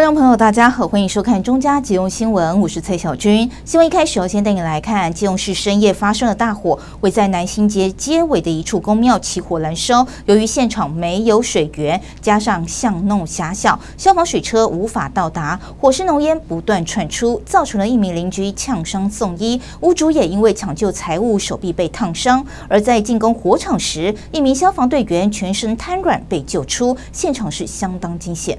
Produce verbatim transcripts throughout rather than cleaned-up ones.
众朋友，大家好，欢迎收看中嘉急用新闻，我是蔡小军。新闻一开始，要先带你来看基隆市深夜发生的大火，位在南新街街尾的一处公庙起火燃烧。由于现场没有水源，加上巷弄狭小，消防水车无法到达，火势浓烟不断窜出，造成了一名邻居呛伤送医，屋主也因为抢救财物，手臂被烫伤。而在进攻火场时，一名消防队员全身瘫软被救出，现场是相当惊险。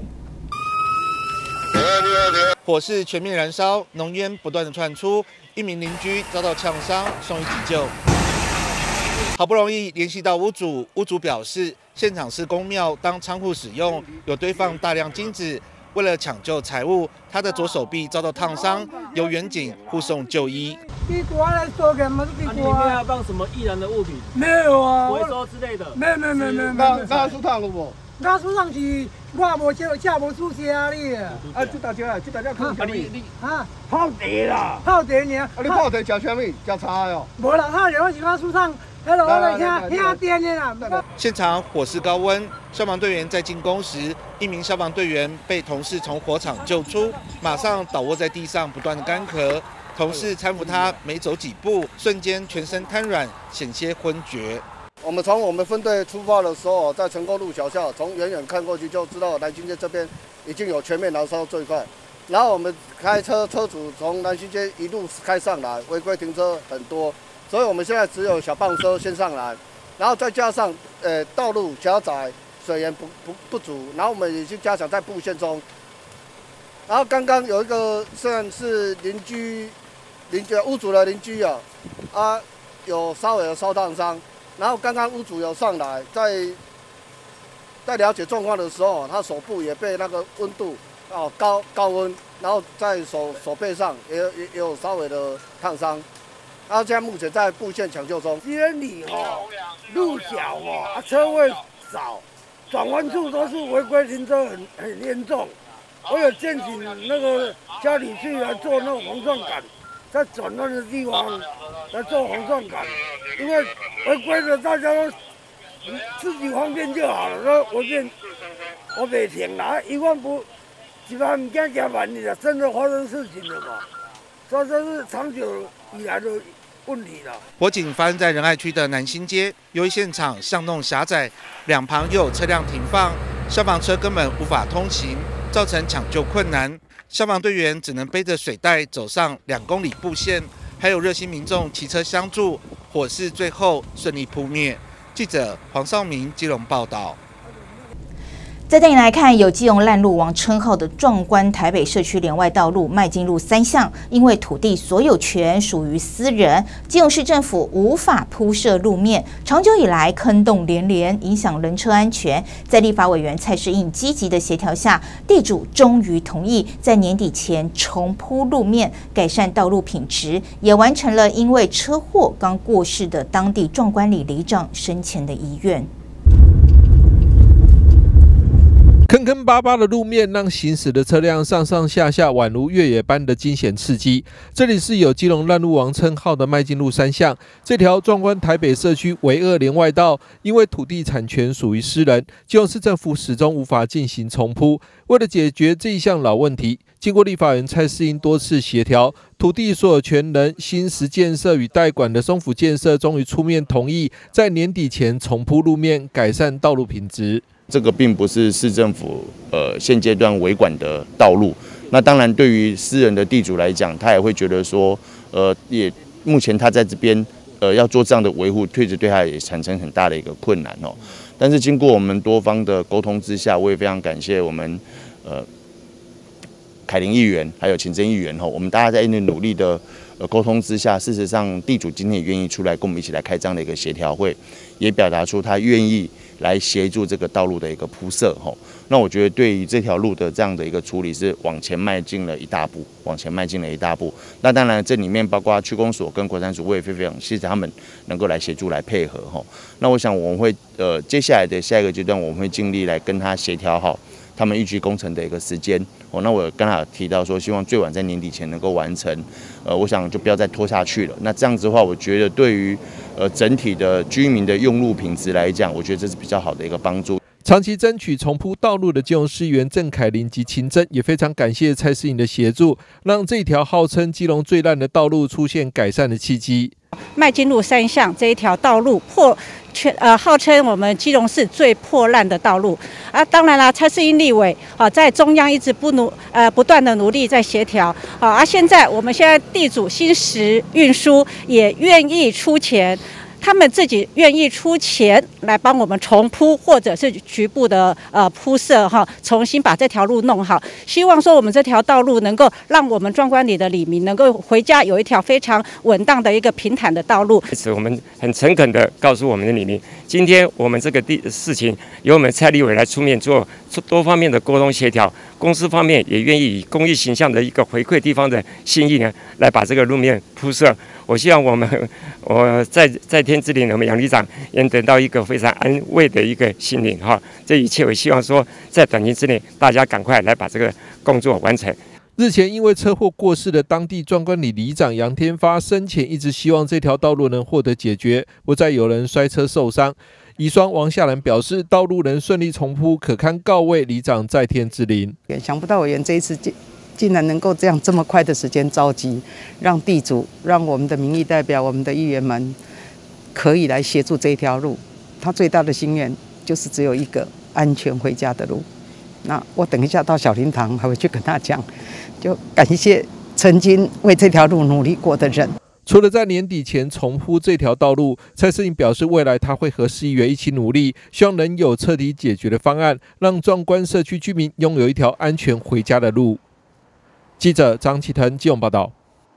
火势全面燃烧，浓烟不断的窜出，一名邻居遭到呛伤，送医急救。好不容易联系到屋主，屋主表示，现场是公庙当仓库使用，有堆放大量金子。为了抢救财物，他的左手臂遭到烫伤，由远警护送就医。 地瓜来收钱吗？地瓜。 里面要放什么易燃的物品？ 没有啊， 回收之类的。 没有没有没有没有。 那那出烫了不？ 那树上是我无借借无出车哩。 啊，这大家啊，这大家看什么？ 啊， 泡茶啦， 泡茶尔。 啊，你泡茶吃什么？吃茶哟。 无啦，泡茶我是讲树上，迄落我来听听电的啦。 现场火势高温，消防队员在进攻时，一名消防队员被同事从火场救出，马上倒卧在地上，不断的干咳。同事搀扶他，没走几步，瞬间全身瘫软，险些昏厥。 我们从我们分队出发的时候，在成功路小巷，从远远看过去就知道南新街这边已经有全面燃烧最快。然后我们开车车主从南新街一路开上来，违规停车很多，所以我们现在只有小棒车先上来，然后再加上呃道路狭窄，水源不不不足，然后我们已经加强在布线中。然后刚刚有一个算是邻居邻居屋主的邻居啊，啊有稍微有烧烫伤。 然后刚刚屋主有上来，在在了解状况的时候，他手部也被那个温度哦高高温，然后在手手背上也有也有稍微的烫伤。然后现在目前在布线抢救中。 街里哦，路小哦，啊车位少，转弯处都是违规停车很很严重。我有建请那个家里去来做那个红钻杆。 在转弯的地方来做红钻杆，因为违规的大家都自己方便就好了，那违规我袂停啦，一万不，一万唔惊加万的，真的发生事情了嘛？所以这是长久以来的问题了。 火警发生在仁爱区的南新街，由于现场巷弄狭窄，两旁又有车辆停放，消防车根本无法通行，造成抢救困难。 消防队员只能背着水袋走上两公里布线，还有热心民众骑车相助，火势最后顺利扑灭。记者黄少明基隆报道。 再带你来看，有基隆烂路王称号的壮观台北社区连外道路迈进路三巷，因为土地所有权属于私人，基隆市政府无法铺设路面，长久以来坑洞连连，影响人车安全。在立法委员蔡适应积极的协调下，地主终于同意在年底前重铺路面，改善道路品质，也完成了因为车祸刚过世的当地壮观里里长生前的遗愿。 坑坑巴巴的路面让行驶的车辆上上下下宛如越野般的惊险刺激。这里是有基隆烂路王称号的迈进路三巷，这条壮观台北社区唯二连外道，因为土地产权属于私人，基隆市政府始终无法进行重铺。为了解决这一项老问题，经过立法院蔡适应多次协调，土地所有权人新石建设与代管的松府建设终于出面同意，在年底前重铺路面，改善道路品质。 这个并不是市政府呃现阶段维管的道路，那当然对于私人的地主来讲，他也会觉得说，呃，也目前他在这边呃要做这样的维护，确实对他也产生很大的一个困难哦。但是经过我们多方的沟通之下，我也非常感谢我们呃凯琳议员还有秦真议员哈，我们大家在一定努力的呃沟通之下，事实上地主今天也愿意出来跟我们一起来开这样的一个协调会，也表达出他愿意。 来协助这个道路的一个铺设，吼，那我觉得对于这条路的这样的一个处理是往前迈进了一大步，往前迈进了一大步。那当然这里面包括区公所跟国产署，我也非常谢谢他们能够来协助来配合，吼。那我想我们会呃接下来的下一个阶段，我们会尽力来跟他协调好他们预期工程的一个时间。哦，那我刚才提到说，希望最晚在年底前能够完成，呃，我想就不要再拖下去了。那这样子的话，我觉得对于呃整体的居民的用路品质来讲，我觉得这是比较好的一个帮助。 长期争取重铺道路的基隆市议员郑凯琳及秦真也非常感谢蔡适颖的协助，让这条号称基隆最烂的道路出现改善的契机。 麦金路三巷这一条道路破全呃，号称我们基隆市最破烂的道路啊。当然啦，蔡适颖立委啊，在中央一直不努呃不断的努力在协调啊。而现在我们现在地主新石运输也愿意出钱。他们自己愿意出钱来帮我们重铺，或者是局部的呃铺设哈，重新把这条路弄好。希望说我们这条道路能够让我们壮观里的里民能够回家有一条非常稳当的一个平坦的道路。 我们很诚恳的告诉我们的里民，今天我们这个地事情由我们蔡立委来出面做多方面的沟通协调，公司方面也愿意以公益形象的一个回馈地方的心意呢，来把这个路面铺设。我希望我们我在在天之灵，我们杨里长也得到一个非常安慰的一个心灵哈。这一切我希望说，在短期之内，大家赶快来把这个工作完成。 日前因为车祸过世的当地壮观里里长杨天发，生前一直希望这条道路能获得解决，不再有人摔车受伤。遗孀王夏兰表示，道路能顺利重铺，可堪告慰里长在天之灵。 想不到委员这一次竟然能够这样这么快的时间召集，让地主、让我们的民意代表、我们的议员们可以来协助这一条路。他最大的心愿就是只有一个安全回家的路。那我等一下到小灵堂还会去跟他讲，就感谢曾经为这条路努力过的人。 除了在年底前重铺这条道路，蔡适颖表示，未来他会和市议员一起努力，希望能有彻底解决的方案，让壮观社区居民拥有一条安全回家的路。记者张启腾基隆报道。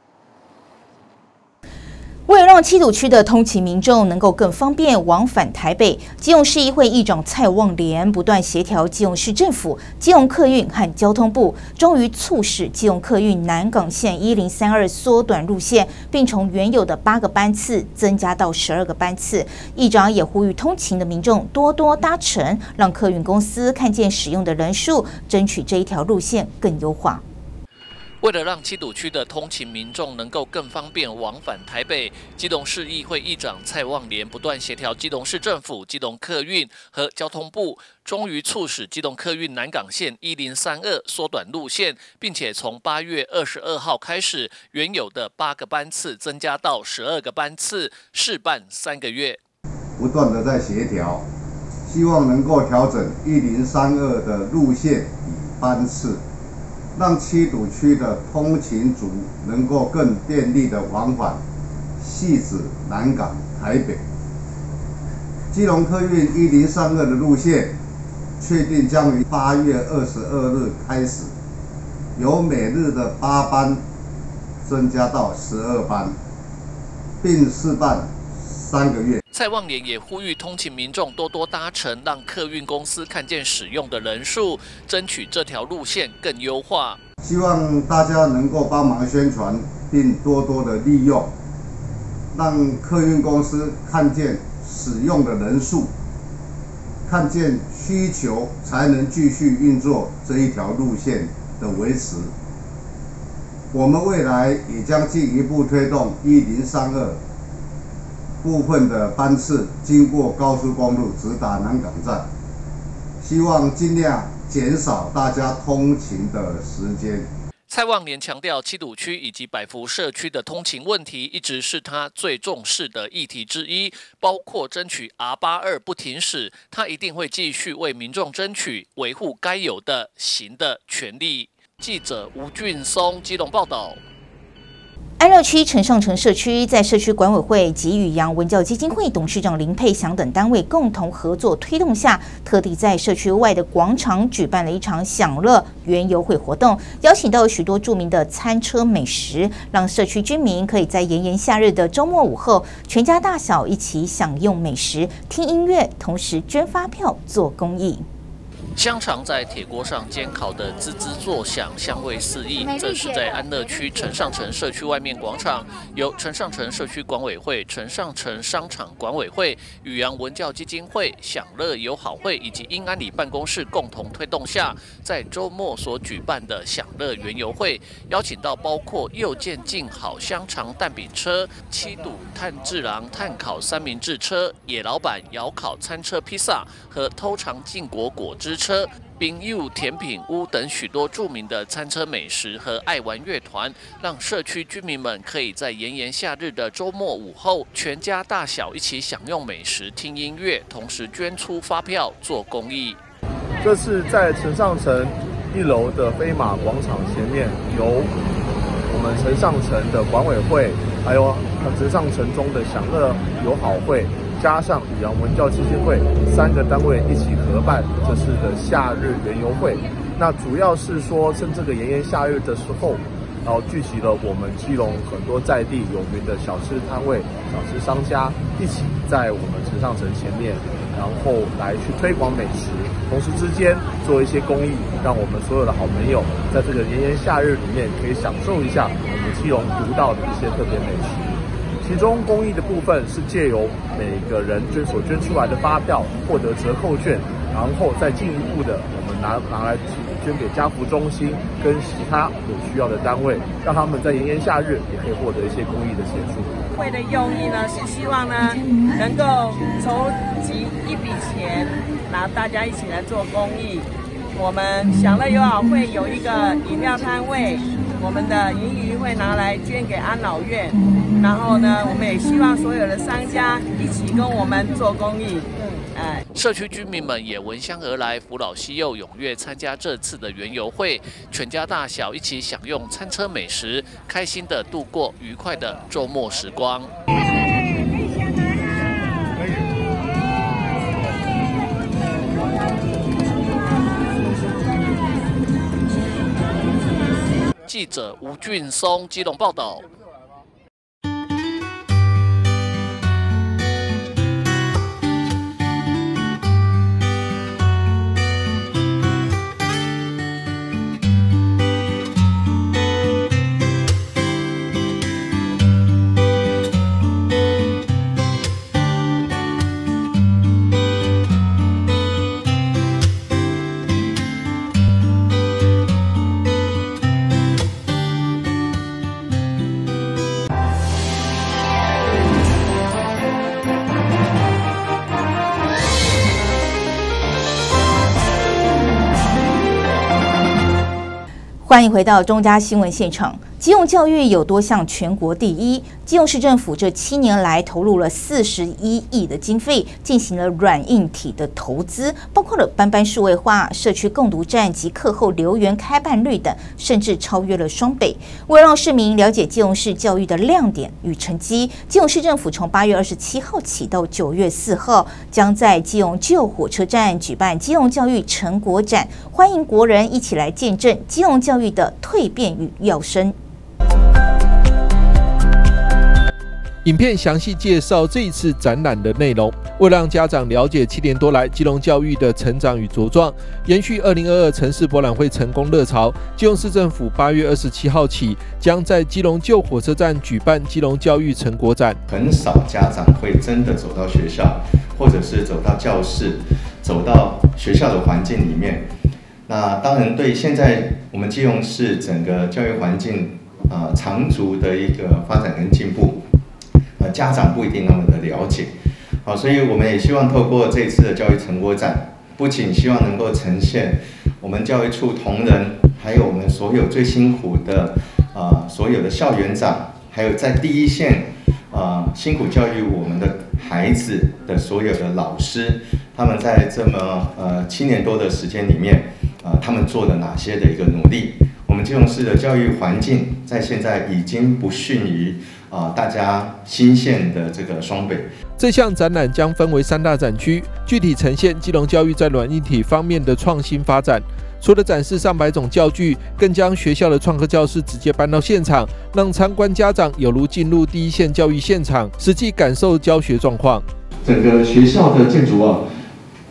为了让七堵区的通勤民众能够更方便往返台北，基隆市议会议长蔡旺莲不断协调基隆市政府、基隆客运和交通部，终于促使基隆客运南港线一零三二缩短路线，并从原有的八个班次增加到十二个班次。议长也呼吁通勤的民众多多搭乘，让客运公司看见使用的人数，争取这一条路线更优化。 为了让七堵区的通勤民众能够更方便往返台北，基隆市议会议长蔡旺莲不断协调基隆市政府、基隆客运和交通部，终于促使基隆客运南港线一零三二缩短路线，并且从八月二十二号开始，原有的八个班次增加到十二个班次，试办三个月。 不断的在协调，希望能够调整一零三二的路线与班次。让七堵区的通勤族能够更便利的往返汐止、南港、台北。基隆客运一零三二的路线确定将于八月二十二日开始，由每日的八班增加到十二班，并试办三个月。 蔡旺莲也呼吁通勤民众多多搭乘，让客运公司看见使用的人数，争取这条路线更优化。 希望大家能够帮忙宣传，并多多的利用，让客运公司看见使用的人数，看见需求，才能继续运作这一条路线的维持。我们未来也将进一步推动一零三二。部分的班次经过高速公路直达南港站，希望尽量减少大家通勤的时间。 蔡旺莲强调，七堵区以及百福社区的通勤问题一直是他最重视的议题之一，包括争取 R 八二 不停驶，他一定会继续为民众争取维护该有的行的权利。记者吴俊松基隆报道。 安乐区陈上城社区在社区管委会及宇阳文教基金会董事长林佩祥等单位共同合作推动下，特地在社区外的广场举办了一场享乐园游会活动，邀请到许多著名的餐车美食，让社区居民可以在炎炎夏日的周末午后，全家大小一起享用美食、听音乐，同时捐发票做公益。 香肠在铁锅上煎烤的滋滋作响，香味四溢。这是在安乐区陈上城社区外面广场，由陈上城社区管委会、陈上城商场管委会、宇阳文教基金会、享乐友好会以及英安里办公室共同推动下，在周末所举办的享乐园游会，邀请到包括右健进好香肠蛋饼车、七堵炭治郎炭烤三明治车、野老板窑烤餐车披萨和偷尝禁果果汁车。车、冰柚甜品屋等许多著名的餐车美食和爱玩乐团，让社区居民们可以在炎炎夏日的周末午后，全家大小一起享用美食、听音乐，同时捐出发票做公益。 这是在陈上城一楼的飞马广场前面，由我们陈上城的管委会，还有陈上城中的享乐友好会。加上宇阳文教基金会三个单位一起合办这次的夏日园游会，那主要是说趁这个炎炎夏日的时候，然后聚集了我们基隆很多在地有名的小吃摊位、小吃商家，一起在我们陈上城前面，然后来去推广美食，同时之间做一些公益，让我们所有的好朋友在这个炎炎夏日里面可以享受一下我们基隆独到的一些特别美食。其中公益的部分是借由每个人捐所捐出来的发票获得折扣券，然后再进一步的我们拿拿来捐给家福中心跟其他有需要的单位，让他们在炎炎夏日也可以获得一些公益的协助。 会的用意呢是希望呢能够筹集一笔钱，然后大家一起来做公益。我们享乐友好会有一个饮料摊位，我们的盈余会拿来捐给安老院，然后呢，我们也希望所有的商家一起跟我们做公益。哎， 社区居民们也闻香而来，扶老携幼，踊跃参加这次的园游会，全家大小一起享用餐车美食，开心的度过愉快的周末时光。记者吴俊松基隆报道。 欢迎回到中嘉新闻现场。基隆教育有多项全国第一，基隆市政府这七年来投入了四十一亿的经费，进行了软硬体的投资，包括了班班数位化、社区共读站及课后留园开办率等，甚至超越了双北。为了让市民了解基隆市教育的亮点与成绩，基隆市政府从八月二十七号起到九月四号，将在基隆旧火车站举办基隆教育成果展，欢迎国人一起来见证基隆教育的蜕变与跃升。 影片详细介绍这一次展览的内容，为了让家长了解七年多来基隆教育的成长与茁壮，延续二零二二城市博览会成功热潮，基隆市政府八月二十七号起，将在基隆旧火车站举办基隆教育成果展。 很少家长会真的走到学校，或者是走到教室，走到学校的环境里面。那当然，对现在我们基隆市整个教育环境啊、呃、长足的一个发展跟进步。家长不一定那么的了解，好，所以我们也希望透过这次的教育成果展，不仅希望能够呈现我们教育处同仁，还有我们所有最辛苦的啊、呃、所有的校园长，还有在第一线啊、呃、辛苦教育我们的孩子的所有的老师，他们在这么呃七年多的时间里面，啊、呃、他们做了哪些的一个努力？我们基隆市的教育环境在现在已经不逊于。啊，大家新县的这个双北， 这项展览将分为三大展区，具体呈现基隆教育在软硬体方面的创新发展。除了展示上百种教具，更将学校的创客教室直接搬到现场，让参观家长有如进入第一线教育现场，实际感受教学状况。 整个学校的建筑啊，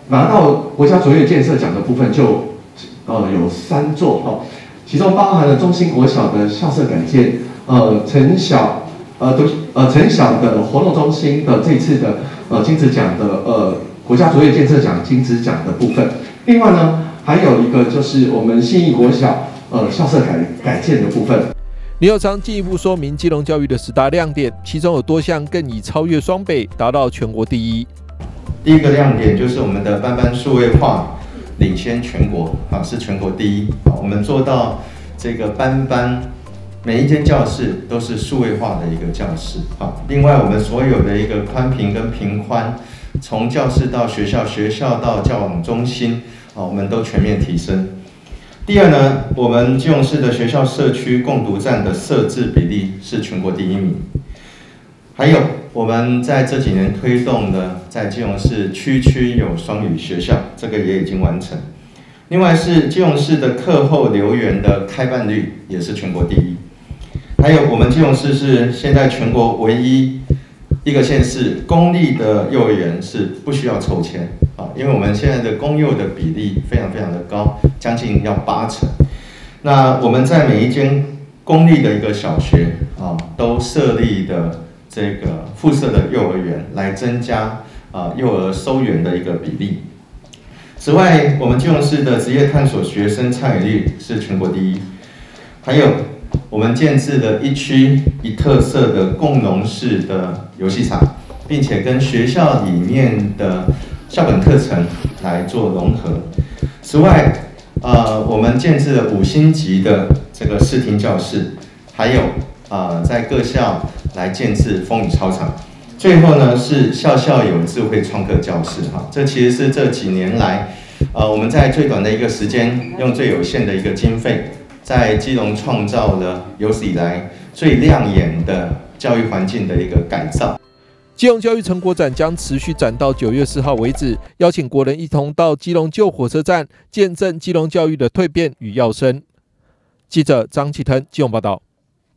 拿到国家卓越建设奖的部分就呃有三座哦，其中包含了中兴国小的校舍改建，呃陈小呃读呃陈小的活动中心的这次的呃金质奖的呃国家卓越建设奖金质奖的部分。另外呢，还有一个就是我们信义国小呃校舍改改建的部分。 林右昌进一步说明基隆教育的十大亮点，其中有多项更已超越双北，达到全国第一。 第一个亮点就是我们的班班数位化领先全国啊，是全国第一啊，我们做到这个班班每一间教室都是数位化的一个教室啊。另外，我们所有的一个宽频跟频宽，从教室到学校，学校到教网中心啊，我们都全面提升。第二呢，我们基隆市的学校社区共读站的设置比例是全国第一名。还有，我们在这几年推动的，在基隆市区区有双语学校，这个也已经完成。另外是基隆市的课后留园的开办率也是全国第一。还有，我们基隆市是现在全国唯一一个县市公立的幼儿园是不需要抽签啊，因为我们现在的公幼的比例非常非常的高，将近要八成。那我们在每一间公立的一个小学啊，都设立的这个附设的幼儿园，来增加啊幼儿收园的一个比例。此外，我们基隆市的职业探索学生参与率是全国第一，还有我们建置了一区一特色的共融式的游戏场，并且跟学校里面的校本课程来做融合。此外，呃，我们建置了五星级的这个视听教室，还有呃在各校来建置风雨操场。最后呢是校校有智慧创客教室哈，这其实是这几年来，呃我们在最短的一个时间，用最有限的一个经费，在基隆创造了有史以来最亮眼的教育环境的一个改造。 基隆教育成果展将持续展到九月四号为止，邀请国人一同到基隆旧火车站，见证基隆教育的蜕变与跃升。记者张启腾基隆报道。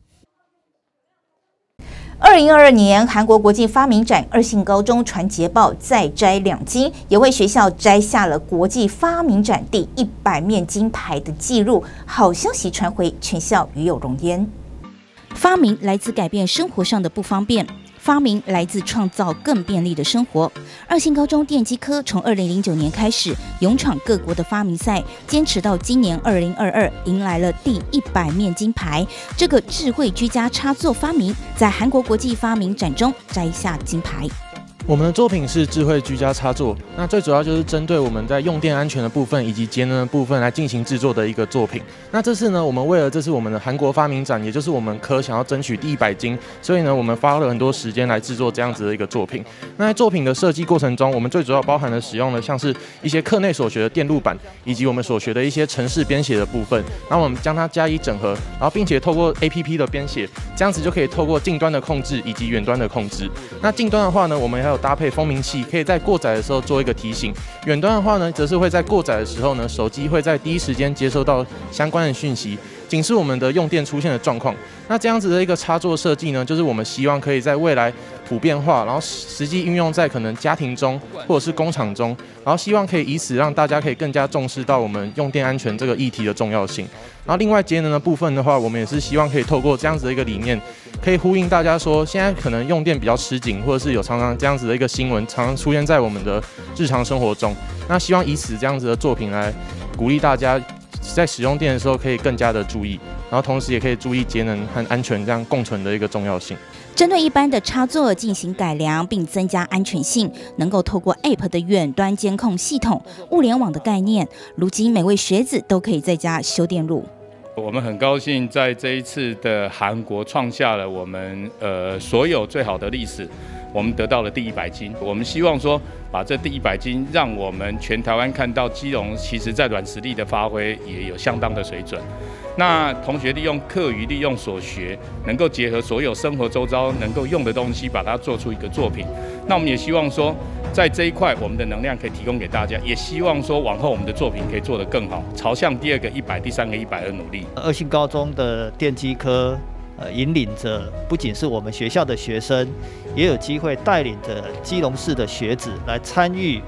二零二二年韩国国际发明展二信高中传捷报再摘两金，也为学校摘下了国际发明展第一百面金牌的纪录。好消息传回，全校与有荣焉。发明来自改变生活上的不方便，发明来自创造更便利的生活。二信高中电机科从二零零九年开始勇闯各国的发明赛，坚持到今年二零二二，迎来了第一百面金牌。这个智慧居家插座发明在韩国国际发明展中摘下金牌。 我们的作品是智慧居家插座，那最主要就是针对我们在用电安全的部分以及节能的部分来进行制作的一个作品。那这次呢，我们为了这次我们的韩国发明展，也就是我们科想要争取第一百金，所以呢，我们花了很多时间来制作这样子的一个作品。那在作品的设计过程中，我们最主要包含了使用了像是一些课内所学的电路板，以及我们所学的一些程式编写的部分，然后我们将它加以整合，然后并且透过 A P P 的编写，这样子就可以透过近端的控制以及远端的控制。那近端的话呢，我们还有搭配蜂鸣器，可以在过载的时候做一个提醒；远端的话呢，则是会在过载的时候呢，手机会在第一时间接收到相关的讯息，警示我们的用电出现的状况。那这样子的一个插座设计呢，就是我们希望可以在未来普遍化，然后实际运用在可能家庭中或者是工厂中，然后希望可以以此让大家可以更加重视到我们用电安全这个议题的重要性。然后另外节能的部分的话，我们也是希望可以透过这样子的一个理念，可以呼应大家说，现在可能用电比较吃紧，或者是有常常这样子的一个新闻，常常出现在我们的日常生活中。那希望以此这样子的作品来鼓励大家在使用电的时候可以更加的注意，然后同时也可以注意节能和安全这样共存的一个重要性。 针对一般的插座进行改良，并增加安全性，能够透过 App 的远端监控系统、物联网的概念，如今每位学子都可以在家修电路。 我们很高兴在这一次的韩国创下了我们呃所有最好的历史，我们得到了第一百金。我们希望说把这第一百金，让我们全台湾看到基隆其实在软实力的发挥也有相当的水准。那同学利用课余利用所学，能够结合所有生活周遭能够用的东西，把它做出一个作品。那我们也希望说，在这一块我们的能量可以提供给大家，也希望说往后我们的作品可以做得更好，朝向第二个一百、第三个一百而努力。 二信高中的电机科，呃，引领着不仅是我们学校的学生，也有机会带领着基隆市的学子来参与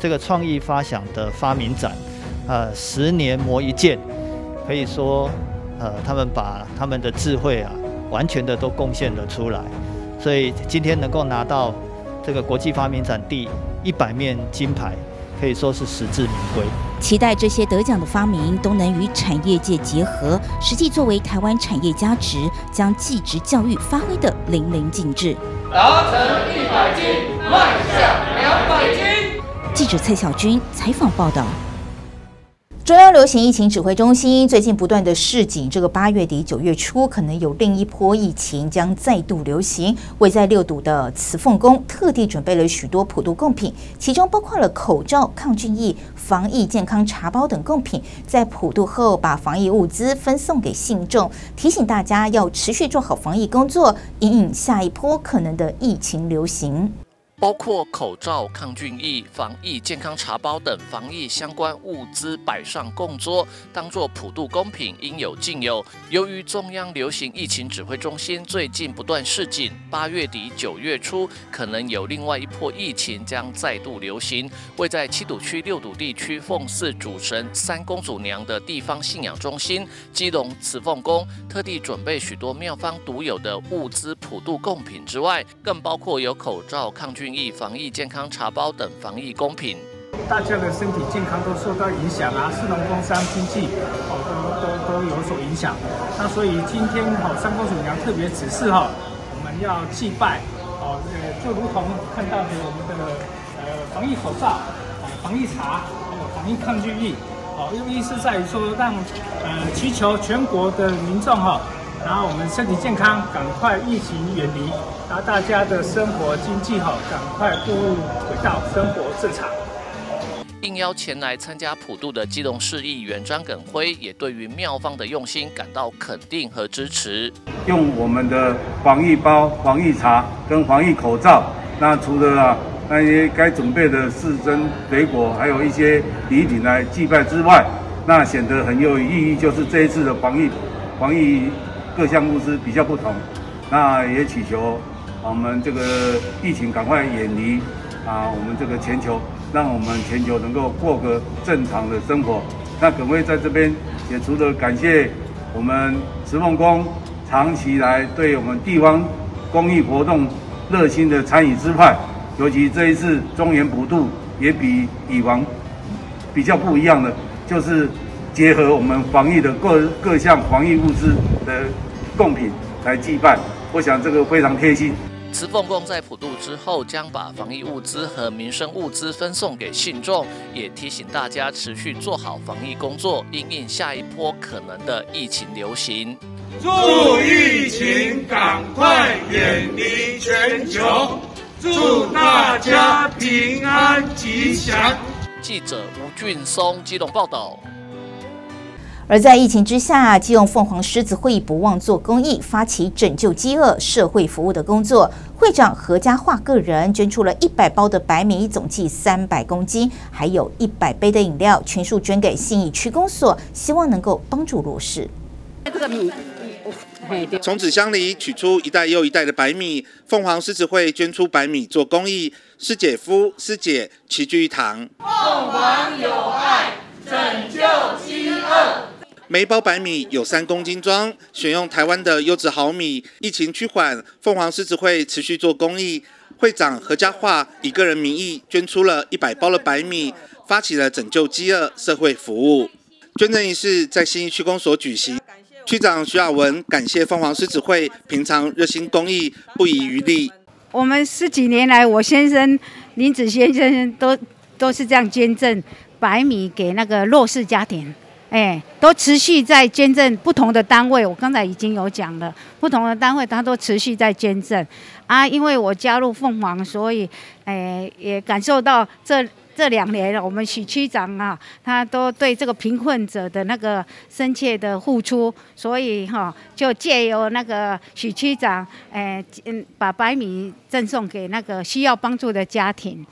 这个创意发想的发明展，呃，十年磨一剑，可以说，呃，他们把他们的智慧啊，完全的都贡献了出来。所以今天能够拿到这个国际发明展第一百面金牌，可以说是实至名归。 期待这些得奖的发明都能与产业界结合，实际作为台湾产业价值，将技职教育发挥得淋漓尽致。 达成一百斤，迈向两百斤。 记者蔡小军采访报道。中央流行疫情指挥中心最近不断的示警，这个八月底九月初可能有另一波疫情将再度流行。位在六堵的慈凤宫特地准备了许多普渡贡品，其中包括了口罩、抗菌液、防疫健康茶包等贡品。在普渡后，把防疫物资分送给信众，提醒大家要持续做好防疫工作，因应下一波可能的疫情流行。 包括口罩、抗菌液、防疫健康茶包等防疫相关物资摆上供桌，当作普渡贡品，应有尽有。由于中央流行疫情指挥中心最近不断示警，八月底九月初可能有另外一波疫情将再度流行。位在七堵区六堵地区奉祀主神三公主娘的地方信仰中心基隆慈凤宫，特地准备许多庙方独有的物资普渡贡品之外，更包括有口罩、抗菌液、防疫健康茶包等防疫贡品。 大家的身体健康都受到影响啊，市农工商经济哦都都都有所影响。那所以今天哈、哦、三公主娘特别指示哈、哦，我们要祭拜哦，呃就如同看到的我们的呃防疫口罩、哦防疫茶、还有防疫抗菌液，哦，用意是在于说让呃祈求全国的民众哈、哦，然后我们身体健康，赶快疫情远离。然后大家的生活经济好，赶快步入轨道，生活正常。 应邀前来参加普渡的基隆市议员张耿辉，也对于庙方的用心感到肯定和支持。 用我们的防疫包、防疫茶跟防疫口罩，那除了啊那些该准备的四珍水果，还有一些礼品来祭拜之外，那显得很有意义。就是这一次的防疫防疫各项物资比较不同，那也祈求我们这个疫情赶快远离啊，我们这个全球，让我们全球能够过个正常的生活。那耿辉在这边也除了感谢我们慈凤宫长期来对我们地方公益活动热心的参与之外，尤其这一次中原普渡也比以往比较不一样的，就是结合我们防疫的各各项防疫物资的贡品来祭拜，我想这个非常贴心。 慈凤宫在普渡之后，将把防疫物资和民生物资分送给信众，也提醒大家持续做好防疫工作，因应下一波可能的疫情流行。 祝疫情赶快远离全球，祝大家平安吉祥。 记者吴俊松基隆报道。 而在疫情之下，基隆凤凰狮子会不忘做公益，发起拯救饥饿、社会服务的工作。会长何家化个人捐出了一百包的白米，总计三百公斤，还有一百杯的饮料，全数捐给信义区公所，希望能够帮助弱势。 这个米。 从纸箱里取出一袋又一袋的白米，凤凰狮子会捐出白米做公益，师姐夫、师姐齐聚一堂。 凤凰有爱，拯救饥饿。 每一包白米有三公斤装，选用台湾的优质好米。疫情趋缓，凤凰狮子会持续做公益。会长何家化以个人名义捐出了一百包的白米，发起了拯救饥饿社会服务。捐赠仪式在信义区公所举行。区长徐亚文感谢凤凰狮子会平常热心公益，不遗余力。 我们十几年来，我先生林子先生都都是这样捐赠白米给那个弱势家庭。哎，都持续在捐赠不同的单位，我刚才已经有讲了，不同的单位他都持续在捐赠啊。因为我加入凤凰，所以哎也感受到这这两年我们许区长啊，他都对这个贫困者的那个深切的付出，所以哈、哦、就借由那个许区长，哎嗯把白米赠送给那个需要帮助的家庭。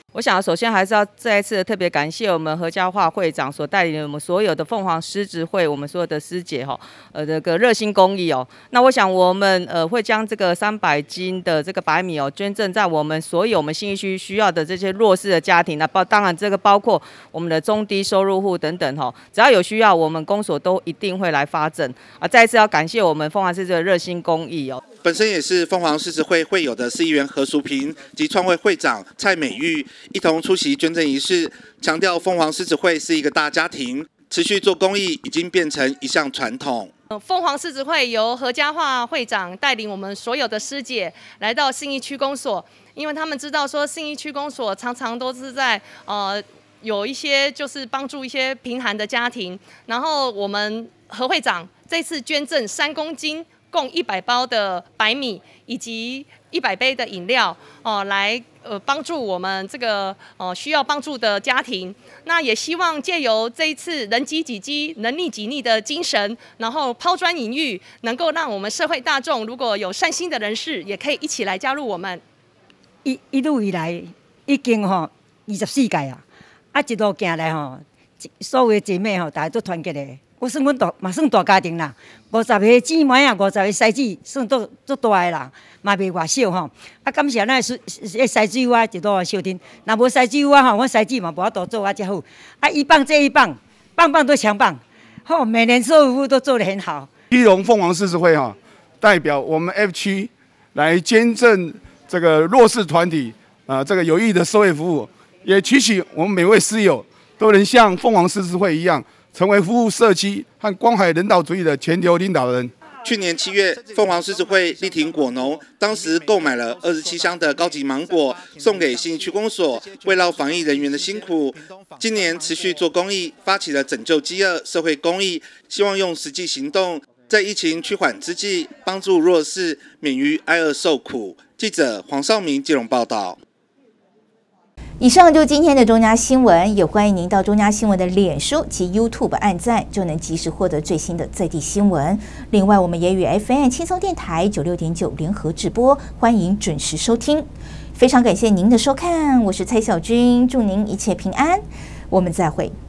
我想首先还是要再一次特别感谢我们何家化会长所带领我们所有的凤凰狮子会，我们所有的师姐哈，呃这个热心公益哦。那我想我们呃会将这个三百斤的这个白米哦捐赠在我们所有我们信义区需要的这些弱势的家庭，那包当然这个包括我们的中低收入户等等哈，只要有需要，我们公所都一定会来发赠啊。再一次要感谢我们凤凰狮子的热心公益哦。 本身也是凤凰狮子会会友的市议员何淑萍及创会会长蔡美玉一同出席捐赠仪式，强调凤凰狮子会是一个大家庭，持续做公益已经变成一项传统。 凤凰狮子会由何家化会长带领我们所有的师姐来到信义区公所，因为他们知道说信义区公所常常都是在呃有一些就是帮助一些贫寒的家庭，然后我们何会长这次捐赠三公斤。共一百包的白米以及一百杯的饮料哦、呃，来呃帮助我们这个呃需要帮助的家庭。那也希望借由这一次人济己饥、人力己逆的精神，然后抛砖引玉，能够让我们社会大众如果有善心的人士，也可以一起来加入我们。 一一路以来已经吼二十四届啊，啊一路行来吼，所有的姐妹吼，大家都团结的。我算阮大，嘛算大家庭啦，五十个姊妹啊，五十个师姊，算都足大个啦，嘛袂偌少吼。啊，感谢咱师师姊我一路收听，若无师姊我吼，我师姊嘛无法度做啊遮好。啊，一棒接一棒，棒棒都强棒，吼，每年所有服务都做得很好。 基隆凤凰狮子会哈，代表我们 F 区来捐赠这个弱势团体啊、呃，这个有益的社会服务，也期许我们每位师友都能像凤凰狮子会一样。成为服务社区和关怀人道主义的全球领导人。 去年七月，凤凰狮子会力挺果农，当时购买了二十七箱的高级芒果，送给信义区公所，慰劳防疫人员的辛苦。今年持续做公益，发起了拯救饥饿社会公益，希望用实际行动，在疫情趋缓之际，帮助弱势免于挨饿受苦。记者黄少明基隆报道。 以上就是今天的中嘉新闻，也欢迎您到中嘉新闻的脸书及 YouTube 按赞，就能及时获得最新的在地新闻。另外，我们也与 F M 轻松电台九六点九联合直播，欢迎准时收听。非常感谢您的收看，我是蔡小君，祝您一切平安，我们再会。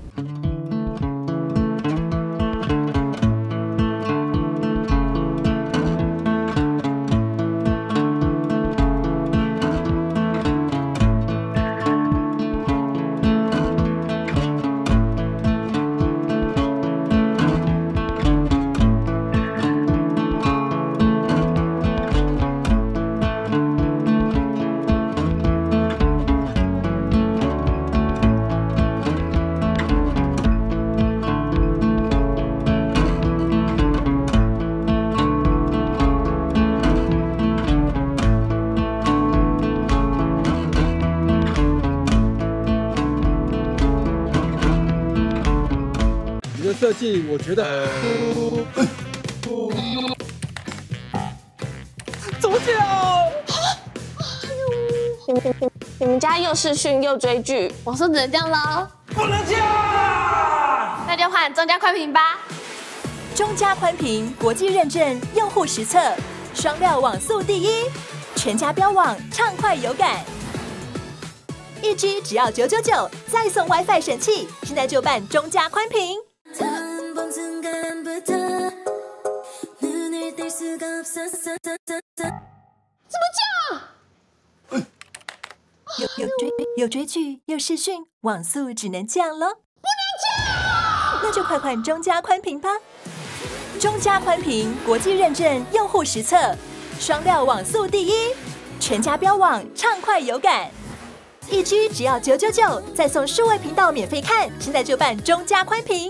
设计我觉得，呃、 左脚，你们你们家又视讯又追剧，网速只能这样喽？ 不能这样， 那就换中嘉宽屏吧。 中嘉宽屏国际认证，用户实测，双料网速第一，全家标网畅快有感。一 G 只要九九九，再送 WiFi 神器，现在就办中嘉宽屏。 怎么这样？ 有有追有追剧又视讯，网速只能这样咯。 不能这样， 那就快换中嘉宽屏吧。中嘉宽屏国际认证，用户实测，双料网速第一，全家标网畅快有感。一 G 只要九九九，再送数位频道免费看，现在就办中嘉宽屏。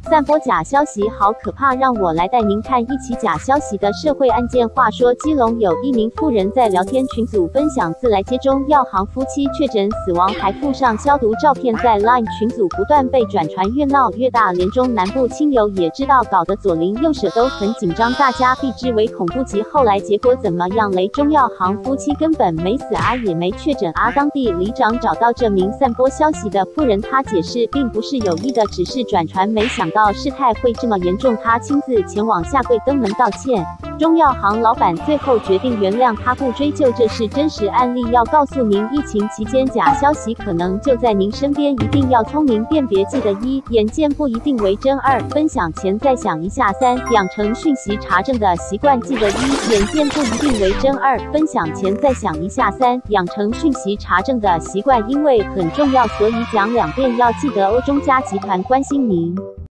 散播假消息好可怕，让我来带您看一起假消息的社会案件。话说，基隆有一名妇人在聊天群组分享自来接中药行夫妻确诊死亡，还附上消毒照片，在 LINE 群组不断被转传，越闹越大。连中南部亲友也知道，搞得左邻右舍都很紧张，大家避之为恐怖级。后来结果怎么样嘞？中药行夫妻根本没死啊，也没确诊啊。当地里长找到这名散播消息的妇人，他解释并不是有意的，只是转传，没想到事态会这么严重，他亲自前往下跪登门道歉。中药行老板最后决定原谅他，不追究，这是真实案例。要告诉您，疫情期间假消息可能就在您身边，一定要聪明辨别。记得一，眼见不一定为真；二，分享前再想一下；三，养成讯息查证的习惯。记得一，眼见不一定为真；二，分享前再想一下；三，养成讯息查证的习惯，因为很重要，所以讲两遍。要记得哦。中嘉集团关心您。